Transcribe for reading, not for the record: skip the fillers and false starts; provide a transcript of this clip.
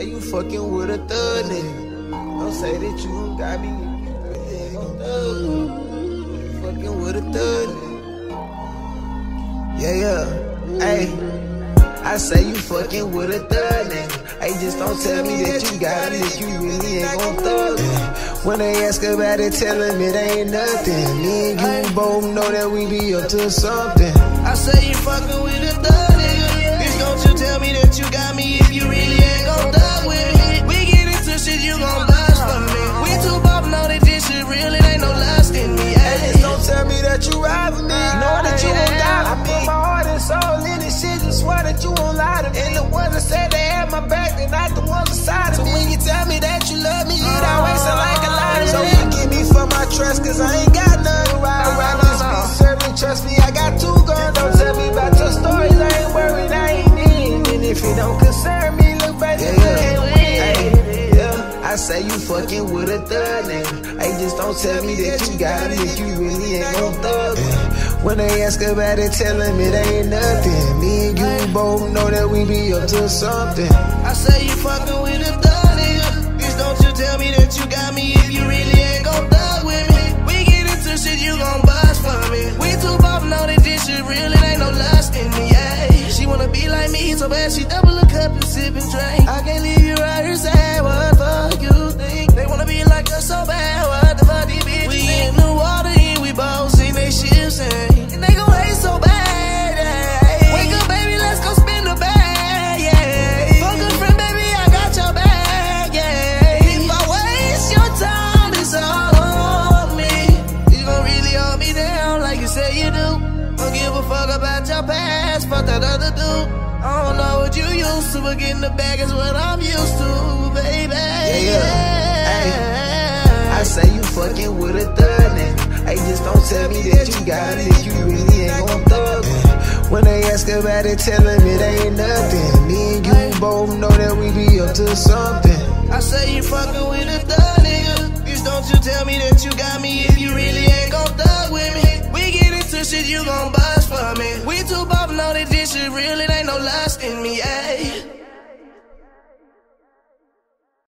you fucking with a thug nigga. Don't say that you don't got me. Fucking with a thug nigga. Yeah. Hey. I say you fucking with a thug nigga. Hey, just don't tell me that you got it if you really ain't gon' thug it. When they ask about it, tell them it ain't nothing. Me and you both know that we be up to something. I say you fucking with a thug nigga. Bitch, don't you tell me that you got me if you really ain't gon' thug with me. We get into shit, you gon' bust for me. We too both know that this shit real, it ain't no lust in me. Hey, just don't tell me that you ride for me. Know that you won't die for me. I put my heart and soul in this shit and swear that you won't lie to me. And the ones that say they had my back, they not the ones beside of me. So when you tell me that you love me, it always sound like a lie to me. So forgive me for my trust, cause I ain't got none to ride around this bitch serving. Trust me, I got two guns. Don't tell me about your stories, I ain't worried, I ain't in. And if it don't concern me, look back and can't win. I say you fucking with a thug nigga. Hey, just don't tell me that you got it if you really ain't gon' thug it. When they ask about it, tell them it ain't nothing. Me and you both know that we be up to something. I say you fucking with a thug nigga. Bitch, don't you tell me that you got me if you really ain't gon' thug with me. We get into shit, you gon' bust for me. We two both know that this shit real, it ain't no lust in me, yeah. She wanna be like me, so bad she double a cup and sip and drink. I can't leave you right here sad, what the fuck you think? They wanna be like us so bad, what the fuck these bitches we think? In the water and we both sing they shit sing. And they gon' hate so bad, yeah. Wake up baby, let's go spin the bag, yeah. Fuck a friend baby, I got your back, yeah. If I waste your time, it's all on me. You gon' really hold me down like you say you do. Don't give a fuck about your past, fuck that other dude. I don't know what you used to, but getting the bag is what I'm used to, baby. I say you fucking with a thug nigga. Hey, just don't tell me that you got it if you really ain't gon' thug it. When they ask about it, tell them it ain't nothing. Me and you both know that we be up to something. I say you fucking with a thug nigga. Bitch, don't you tell me that you got me if you really ain't gon' thug with me. We get into shit, you gon' bust for me. We two both know that this shit real, it ain't no lust in me, ayy.